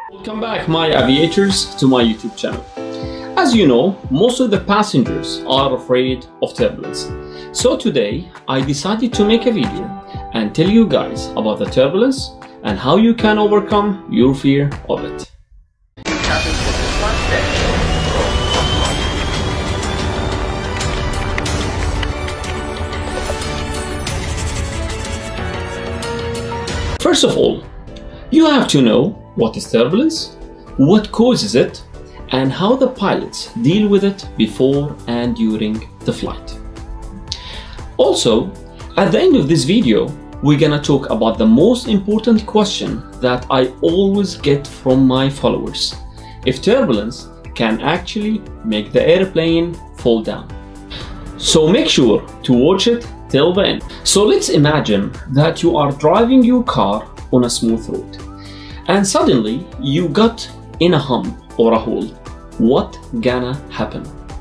Welcome back, my aviators, to my YouTube channel. As you know, most of the passengers are afraid of turbulence. So today I decided to make a video and tell you guys about the turbulence and how you can overcome your fear of it. First of all, you have to know what is turbulence, what causes it, and how the pilots deal with it before and during the flight. Also, at the end of this video, we're gonna talk about the most important question that I always get from my followers: if turbulence can actually make the airplane fall down. So make sure to watch it till the end. So let's imagine that you are driving your car on a smooth road and suddenly you got in a hump or a hole. What gonna happen?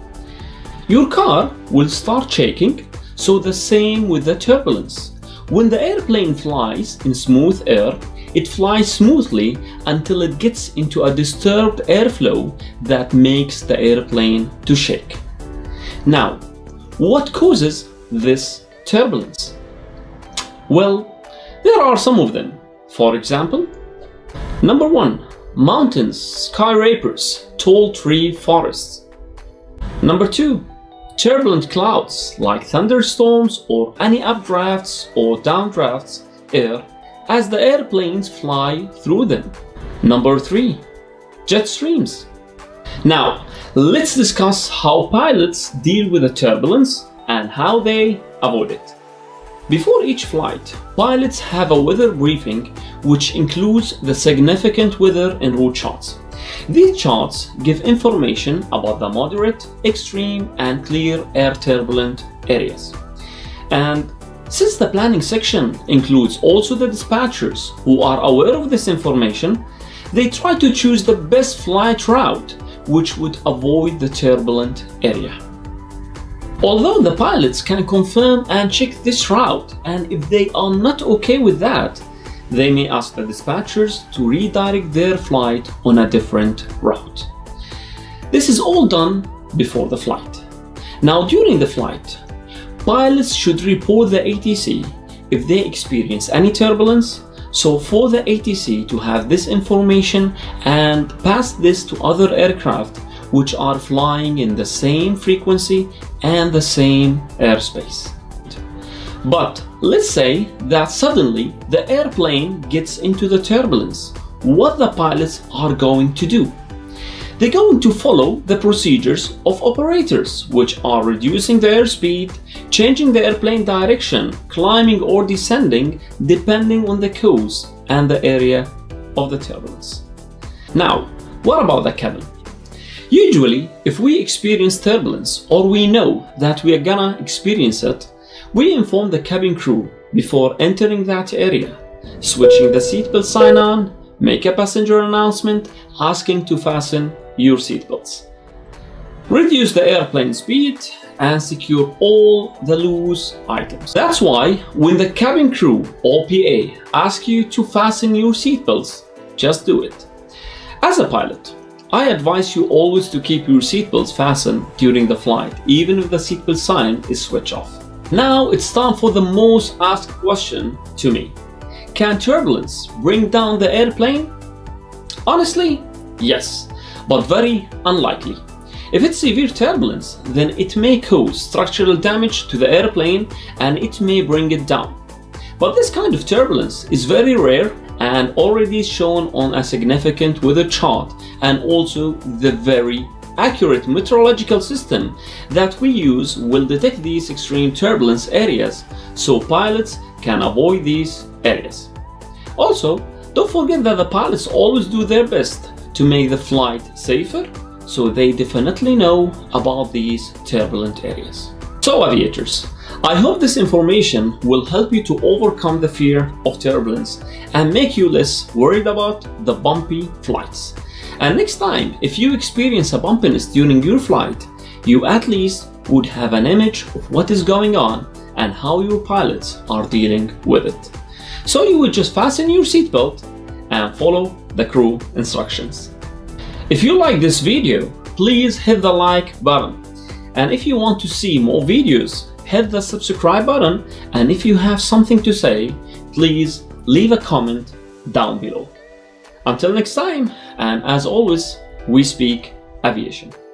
Your car will start shaking, so the same with the turbulence. When the airplane flies in smooth air, it flies smoothly until it gets into a disturbed airflow that makes the airplane to shake. Now, what causes this turbulence? Well, there are some of them. For example, number 1, mountains, skyscrapers, tall tree forests. Number 2, turbulent clouds like thunderstorms or any updrafts or downdrafts air as the airplanes fly through them. Number 3, jet streams. Now, let's discuss how pilots deal with the turbulence and how they avoid it. Before each flight, pilots have a weather briefing which includes the significant weather and route charts. These charts give information about the moderate, extreme, and clear air turbulent areas. And since the planning section includes also the dispatchers who are aware of this information, they try to choose the best flight route which would avoid the turbulent area. Although the pilots can confirm and check this route, and if they are not okay with that, they may ask the dispatchers to redirect their flight on a different route. This is all done before the flight. Now, during the flight, pilots should report the ATC if they experience any turbulence, so for the ATC to have this information and pass this to other aircraft which are flying in the same frequency and the same airspace. But let's say that suddenly the airplane gets into the turbulence. What the pilots are going to do? They're going to follow the procedures of operators, which are reducing the airspeed, changing the airplane direction, climbing or descending depending on the cause and the area of the turbulence. Now, what about the cabin? Usually, if we experience turbulence or we know that we are gonna experience it, we inform the cabin crew before entering that area, switching the seatbelt sign on, make a passenger announcement asking to fasten your seatbelts. Reduce the airplane speed and secure all the loose items. That's why when the cabin crew or PA ask you to fasten your seatbelts, just do it. As a pilot, I advise you always to keep your seatbelts fastened during the flight, even if the seatbelt sign is switched off. Now it's time for the most asked question to me. Can turbulence bring down the airplane? Honestly, yes, but very unlikely. If it's severe turbulence, then it may cause structural damage to the airplane and it may bring it down. But this kind of turbulence is very rare and already shown on a significant weather chart, and also the very accurate meteorological system that we use will detect these extreme turbulence areas, so pilots can avoid these areas. Also, don't forget that the pilots always do their best to make the flight safer, so they definitely know about these turbulent areas. So aviators, I hope this information will help you to overcome the fear of turbulence and make you less worried about the bumpy flights. And next time, if you experience a bumpiness during your flight, you at least would have an image of what is going on and how your pilots are dealing with it. So you would just fasten your seatbelt and follow the crew instructions. If you like this video, please hit the like button. And if you want to see more videos, hit the subscribe button. And if you have something to say, please leave a comment down below. Until next time, and as always, we speak aviation.